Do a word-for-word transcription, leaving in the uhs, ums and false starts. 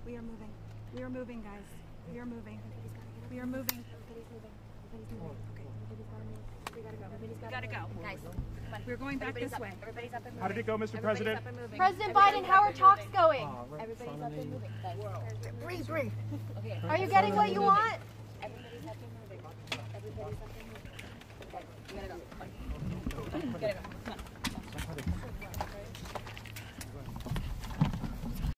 We are moving. We are moving, guys. We are moving. We are moving. We gotta go. We gotta go, guys. We're going back this way. Everybody's up and moving. How did it go, Mister President? President Biden, how are talks going? Everybody's up and moving. Breathe, breathe. Okay. Are you getting what you want? Everybody's up and moving. Everybody's up and moving. Okay, we gotta go. We gotta go.